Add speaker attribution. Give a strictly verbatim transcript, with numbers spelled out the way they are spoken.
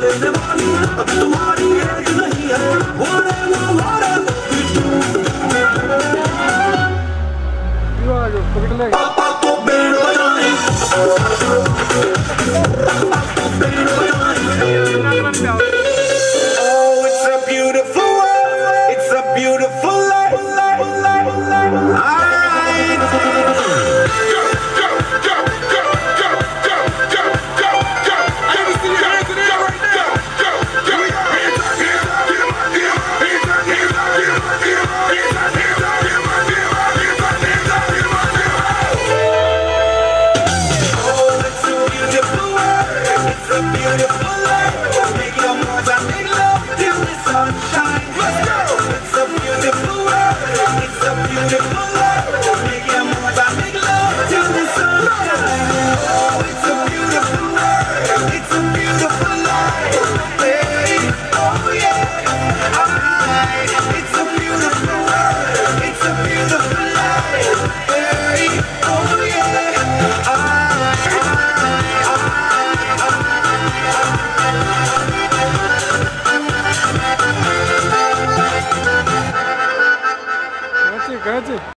Speaker 1: देने वाली अब तुम्हारी एज नहीं है। Whatever, whatever we do। पापा को बैंड बजाएं, बैंड बजाएं। Oh, it's a beautiful world, it's a beautiful life, life, life, life. Alright. Go, go, go, go, go, go, go, go, go. Let me see your hands in the air right now. Go, go, go. Hands up, hands up, hands up, hands up, hands up, hands up, hands up, hands up, hands up, hands up, hands up, hands up, hands up, hands up, hands up. Oh, it's a beautiful world, it's a beautiful life. Make your moves and make love till the sun shines. Let's go. It's a beautiful world, it's a beautiful life. Make your moves and make love till the sun shines. Oh, it's a beautiful world, it's a beautiful life. Hey, oh yeah, alright. It's a beautiful world, it's a beautiful life. Hey, oh yeah, alright, alright, alright, alright.
Speaker 2: Gotcha, gotcha.